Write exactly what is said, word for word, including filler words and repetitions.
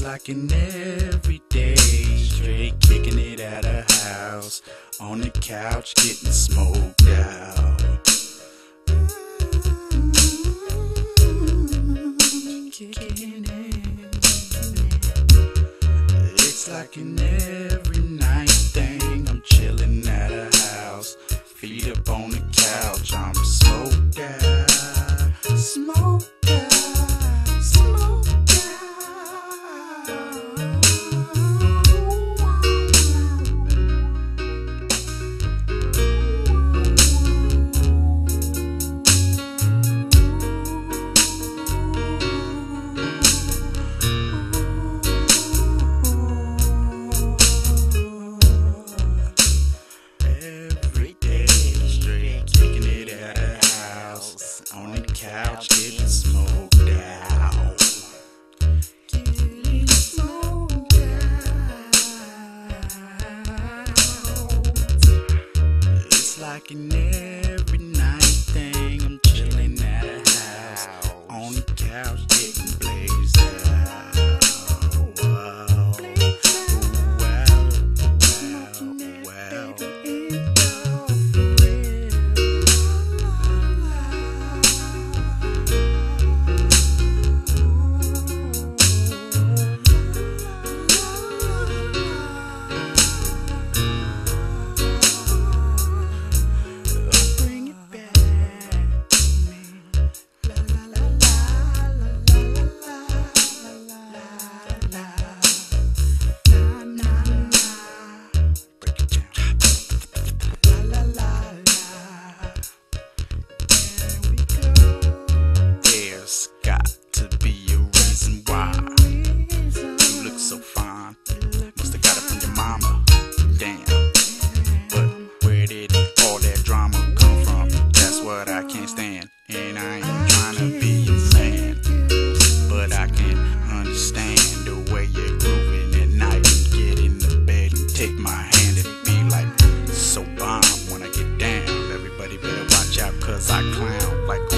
like an everyday, straight kicking it at a house, on the couch getting smoked out. Kicking it. It's like an every night thing. I'm chilling at a house, feet up on the couch. I'm smoked out, smoked out, smoked out. On the couch, getting smoked out. Getting smoked out. It's like an every night thing. I'm chilling at a house, on the couch, getting blazed out. Wow. Wow. Wow. Wow. And I ain't trying to be a fan, but I can understand the way you're grooving at night. Get in the bed and take my hand and be like, so bomb when I get down. Everybody better watch out, cause I clown like